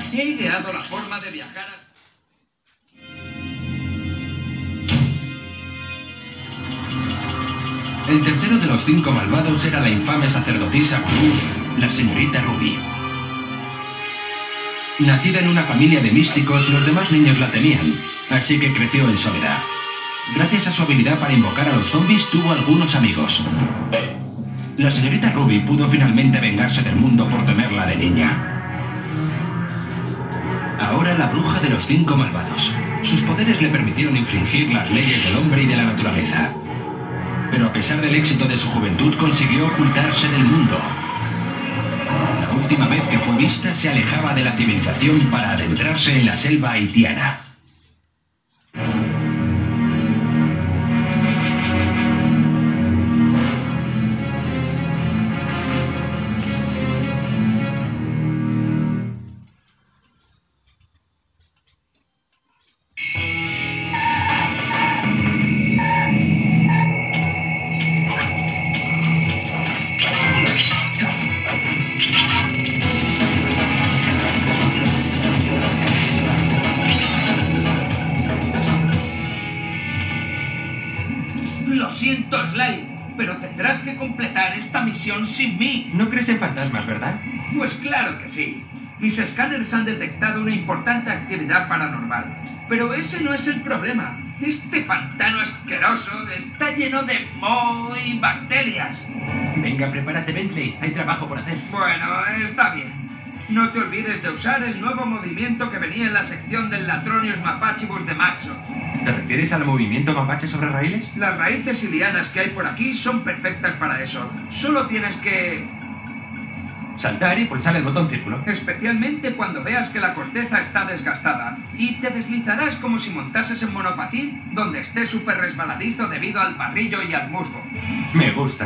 He ideado la forma de viajar hasta... El tercero de los 5 malvados era la infame sacerdotisa vudú, la señorita Ruby. Nacida en una familia de místicos, los demás niños la temían, así que creció en soledad. Gracias a su habilidad para invocar a los zombies, tuvo algunos amigos. La señorita Ruby pudo finalmente vengarse del mundo por temerla de niña. Ahora la bruja de los 5 malvados. Sus poderes le permitieron infringir las leyes del hombre y de la naturaleza. Pero a pesar del éxito de su juventud, consiguió ocultarse del mundo. La última vez que fue vista, se alejaba de la civilización para adentrarse en la selva haitiana. Lo siento, Sly, pero tendrás que completar esta misión sin mí. No crees en fantasmas, ¿verdad? Pues claro que sí. Mis escáneres han detectado una importante actividad paranormal. Pero ese no es el problema. Este pantano asqueroso está lleno de moho y bacterias. Venga, prepárate, Bentley. Hay trabajo por hacer. Bueno, está bien. No te olvides de usar el nuevo movimiento que venía en la sección del Latronius Mapachibus de Maxo. ¿Te refieres al movimiento mapache sobre raíles? Las raíces y lianas que hay por aquí son perfectas para eso. Solo tienes que... Saltar y pulsar el botón círculo. especialmente cuando veas que la corteza está desgastada, y te deslizarás como si montases en monopatín, donde esté súper resbaladizo debido al barrillo y al musgo. Me gusta.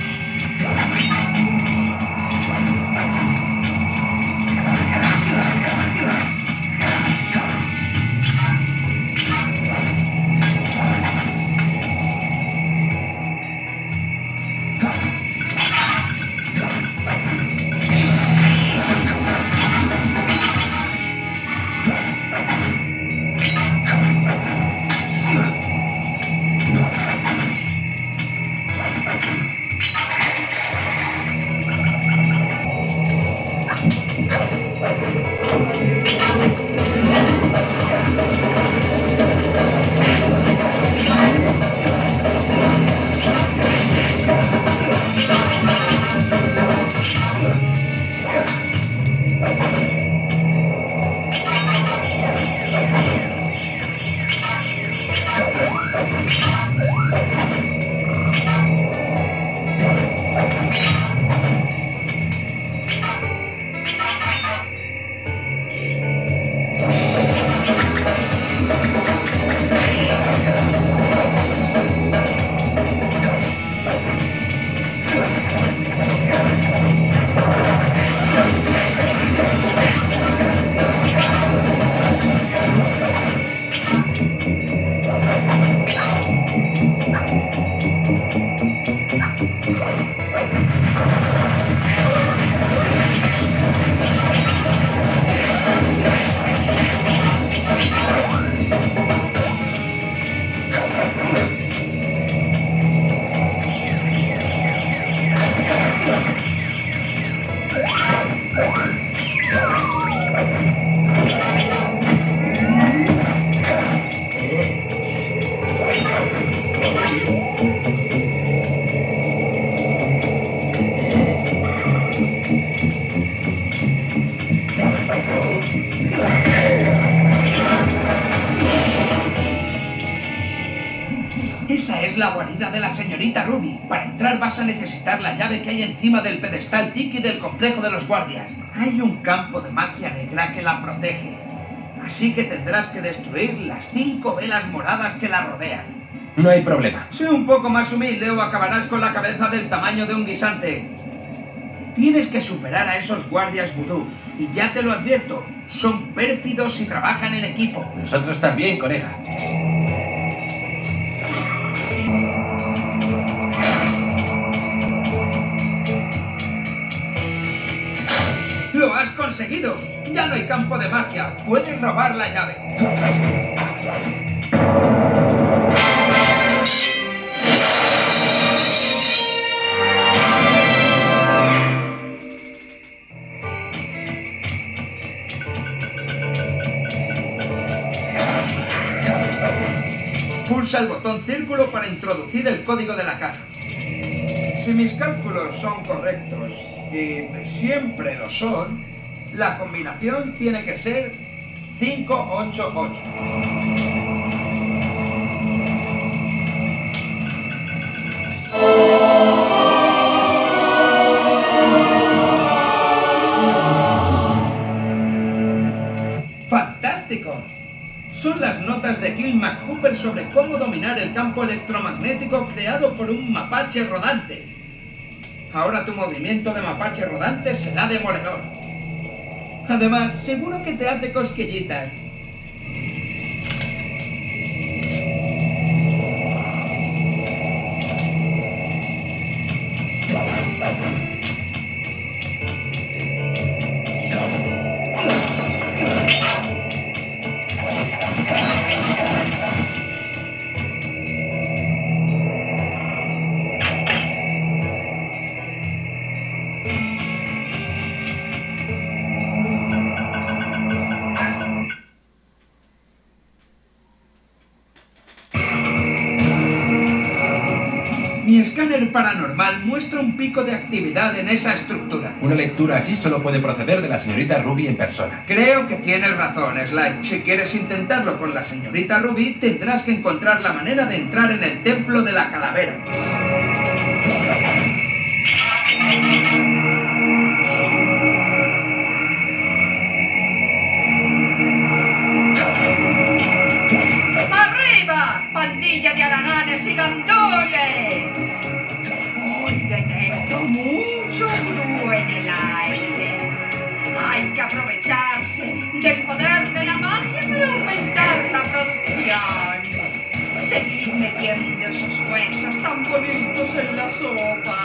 Esa es la guarida de la señorita Ruby. Para entrar vas a necesitar la llave que hay encima del pedestal tiki del complejo de los guardias. Hay un campo de magia negra que la protege. Así que tendrás que destruir las 5 velas moradas que la rodean. No hay problema. Sé un poco más humilde o acabarás con la cabeza del tamaño de un guisante. Tienes que superar a esos guardias vudú. Y ya te lo advierto, son pérfidos y trabajan en equipo. Nosotros también, colega. ¡Lo has conseguido! conseguido! ¡Ya no hay campo de magia! ¡Puedes robar la llave! Pulsa el botón círculo para introducir el código de la caja. Si mis cálculos son correctos, y siempre lo son, la combinación tiene que ser 588. ¡Fantástico! Son las notas de Gil McCooper sobre cómo dominar el campo electromagnético creado por un mapache rodante. Ahora tu movimiento de mapache rodante será demoledor. Además, seguro que te hace cosquillitas. Mi escáner paranormal muestra un pico de actividad en esa estructura. Una lectura así solo puede proceder de la señorita Ruby en persona. Creo que tienes razón, Sly. Si quieres intentarlo con la señorita Ruby, tendrás que encontrar la manera de entrar en el templo de la calavera. ¡Arriba, pandilla de haraganes y gandules! Hoy detecto mucho gurú en el aire. Hay que aprovecharse del poder de la magia para aumentar la producción. Seguid metiendo esos huesos tan bonitos en la sopa.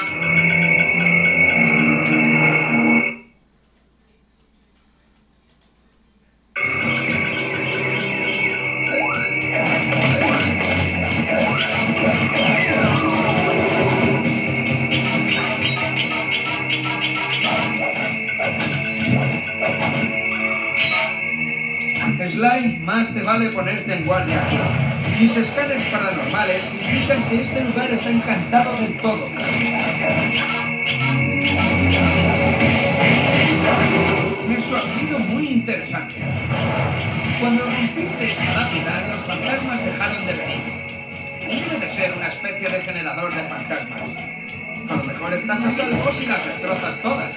Sly, más te vale ponerte en guardia aquí. Mis escáneres paranormales indican que este lugar está encantado del todo. Eso ha sido muy interesante. Cuando rompiste esa lápida, los fantasmas dejaron de venir. Debe de ser una especie de generador de fantasmas. A lo mejor estás a salvo si las destrozas todas.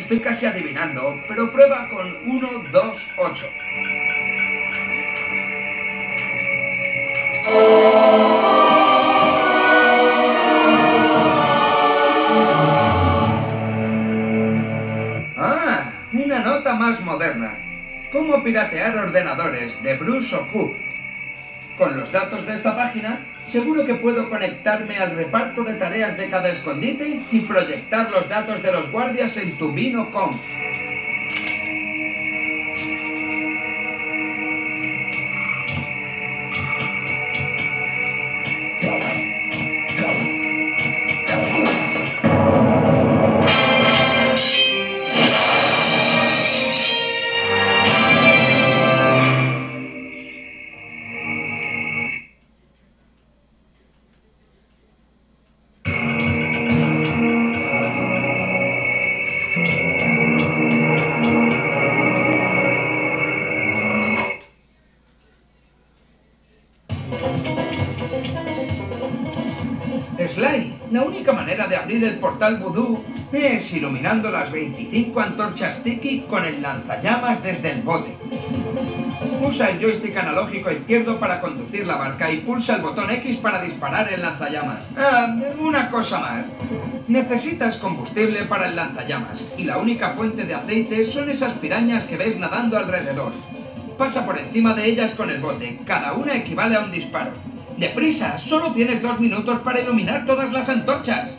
Estoy casi adivinando, pero prueba con 1, 2, 8. Ah, una nota más moderna. ¿Cómo piratear ordenadores? De Bruce O'Coop. Con los datos de esta página, seguro que puedo conectarme al reparto de tareas de cada escondite y proyectar los datos de los guardias en tu Vino.com. Sly, la única manera de abrir el portal Voodoo es iluminando las 25 antorchas Tiki con el lanzallamas desde el bote. Usa el joystick analógico izquierdo para conducir la barca y pulsa el botón X para disparar el lanzallamas. Una cosa más. Necesitas combustible para el lanzallamas y la única fuente de aceite son esas pirañas que ves nadando alrededor. Pasa por encima de ellas con el bote, cada una equivale a un disparo. ¡Deprisa! ¡Solo tienes 2 minutos para iluminar todas las antorchas!